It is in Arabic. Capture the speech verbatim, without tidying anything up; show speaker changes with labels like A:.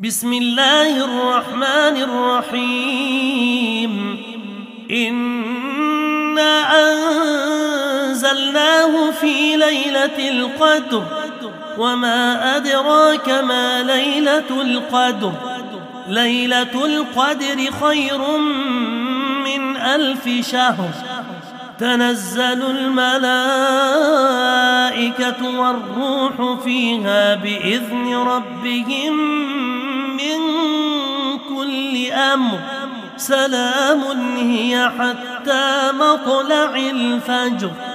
A: بسم الله الرحمن الرحيم إنا أنزلناه في ليلة القدر وما أدراك ما ليلة القدر ليلة القدر خير من ألف شهر تنزل الملائكة والروح فيها بإذن ربهم من كل أمر سلام هي حتى مطلع الفجر.